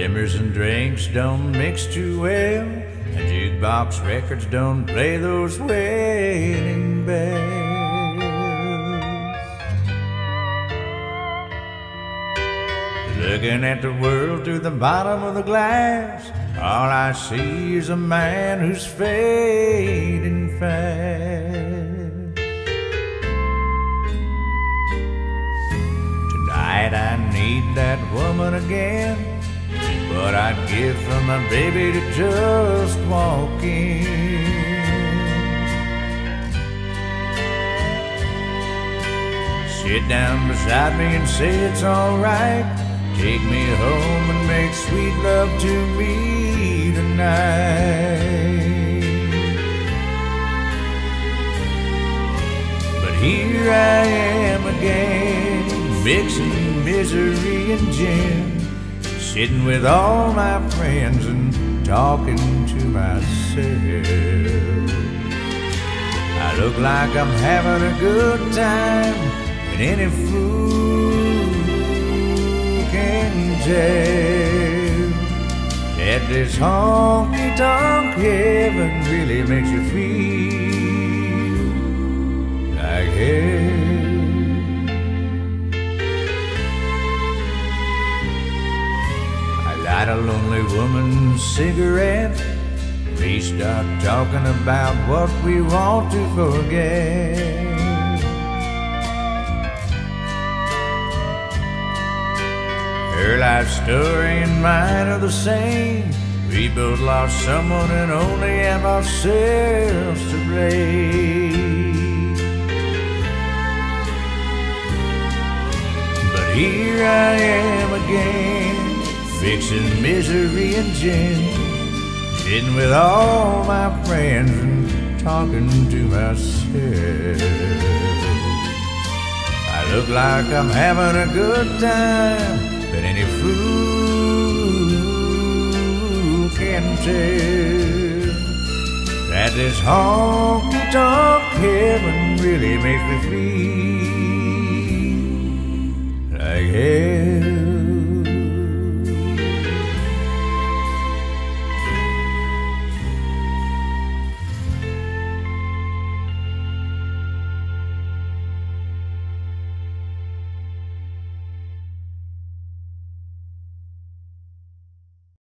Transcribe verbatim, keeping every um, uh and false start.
Dimmers and drinks don't mix too well, and jukebox records don't play those wedding bells. Looking at the world through the bottom of the glass, all I see is a man who's fading fast. Tonight I need that woman again, what I'd give for my baby to just walk in. Sit down beside me and say it's alright, take me home and make sweet love to me tonight. But here I am again, mixing misery and gin, sitting with all my friends and talking to myself. I look like I'm having a good time, and any fool can tell that this honky-tonk heaven really makes you feel like hell. Light a lonely woman's cigarette, we start talking about what we want to forget. Her life story and mine are the same, we both lost someone and only have ourselves to blame. But here I am again, fixing misery and gin, sitting with all my friends and talking to myself. I look like I'm having a good time, but any fool can tell that this honky-tonk heaven really makes me feel like hell.